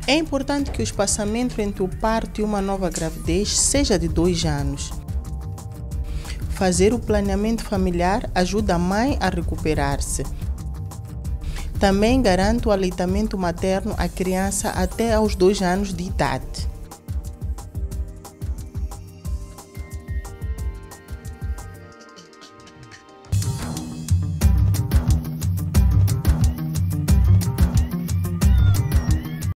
É importante que o espaçamento entre o parto e uma nova gravidez seja de 2 anos. Fazer o planeamento familiar ajuda a mãe a recuperar-se. Também garante o aleitamento materno à criança até aos 2 anos de idade.